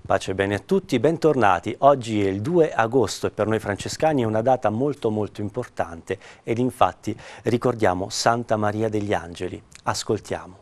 Pace e bene a tutti, bentornati. Oggi è il 2 agosto e per noi francescani è una data molto importante ed infatti ricordiamo Santa Maria degli Angeli. Ascoltiamo.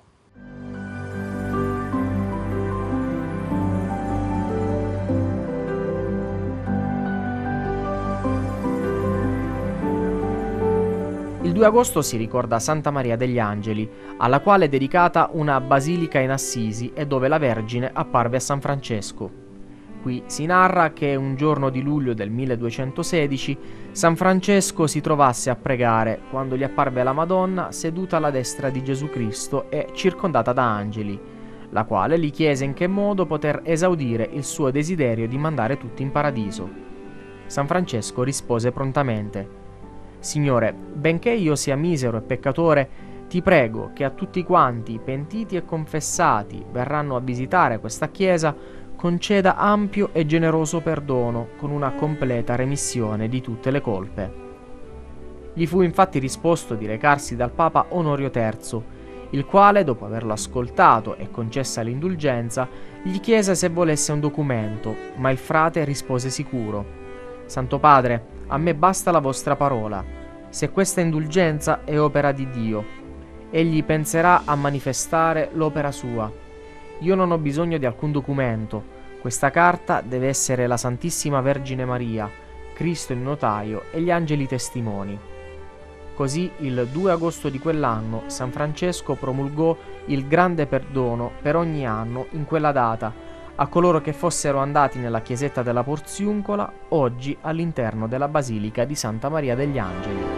Il 2 agosto si ricorda Santa Maria degli Angeli, alla quale è dedicata una basilica in Assisi e dove la Vergine apparve a San Francesco. Qui si narra che un giorno di luglio del 1216 San Francesco si trovasse a pregare quando gli apparve la Madonna seduta alla destra di Gesù Cristo e circondata da angeli, la quale gli chiese in che modo poter esaudire il suo desiderio di mandare tutti in paradiso. San Francesco rispose prontamente: Signore, benché io sia misero e peccatore, ti prego che a tutti quanti, pentiti e confessati, verranno a visitare questa chiesa, conceda ampio e generoso perdono con una completa remissione di tutte le colpe. Gli fu infatti risposto di recarsi dal Papa Onorio III, il quale, dopo averlo ascoltato e concessa l'indulgenza, gli chiese se volesse un documento, ma il frate rispose sicuro: Santo Padre, a me basta la vostra parola. Se questa indulgenza è opera di Dio, egli penserà a manifestare l'opera sua. Io non ho bisogno di alcun documento. Questa carta deve essere la Santissima Vergine Maria, Cristo il notaio e gli angeli testimoni. Così il 2 agosto di quell'anno San Francesco promulgò il grande perdono per ogni anno in quella data a coloro che fossero andati nella chiesetta della Porziuncola, oggi all'interno della Basilica di Santa Maria degli Angeli.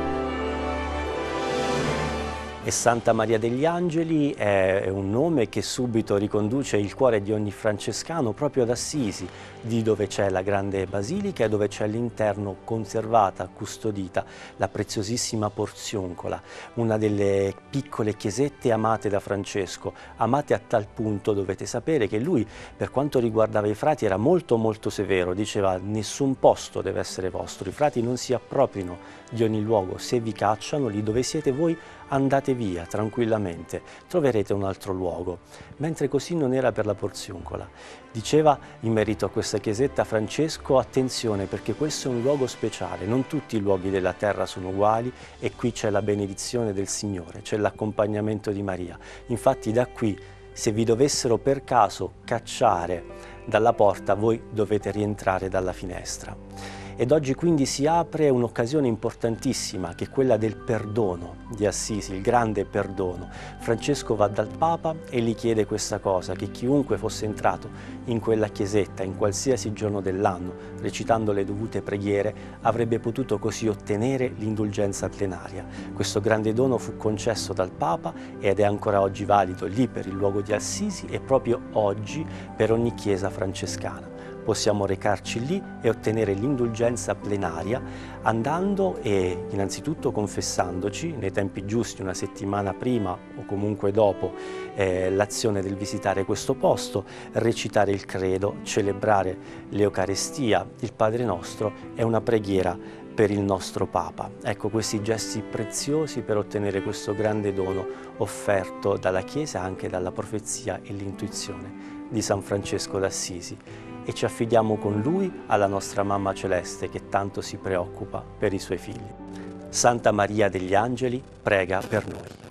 E Santa Maria degli Angeli è un nome che subito riconduce il cuore di ogni francescano proprio ad Assisi, di dove c'è la grande basilica e dove c'è all'interno conservata, custodita, la preziosissima Porziuncola, una delle piccole chiesette amate da Francesco, amate a tal punto, dovete sapere, che lui, per quanto riguardava i frati, era molto severo, diceva: nessun posto deve essere vostro, i frati non si appropriano di ogni luogo, se vi cacciano lì dove siete voi andate via tranquillamente, troverete un altro luogo. Mentre così non era per la Porziuncola. Diceva in merito a questa chiesetta Francesco: attenzione, perché questo è un luogo speciale, non tutti i luoghi della terra sono uguali e qui c'è la benedizione del Signore, c'è l'accompagnamento di Maria. Infatti da qui, se vi dovessero per caso cacciare dalla porta, voi dovete rientrare dalla finestra. Ed oggi quindi si apre un'occasione importantissima, che è quella del perdono di Assisi, il grande perdono. Francesco va dal Papa e gli chiede questa cosa, che chiunque fosse entrato in quella chiesetta in qualsiasi giorno dell'anno, recitando le dovute preghiere, avrebbe potuto così ottenere l'indulgenza plenaria. Questo grande dono fu concesso dal Papa ed è ancora oggi valido lì per il luogo di Assisi e proprio oggi per ogni chiesa francescana. Possiamo recarci lì e ottenere l'indulgenza plenaria andando e innanzitutto confessandoci nei tempi giusti, una settimana prima o comunque dopo l'azione del visitare questo posto, recitare il credo, celebrare l'Eucarestia, il Padre Nostro e una preghiera per il nostro Papa. Ecco, questi gesti preziosi per ottenere questo grande dono offerto dalla Chiesa, anche dalla profezia e l'intuizione di San Francesco d'Assisi. E ci affidiamo con lui alla nostra Mamma Celeste, che tanto si preoccupa per i suoi figli. Santa Maria degli Angeli, prega per noi.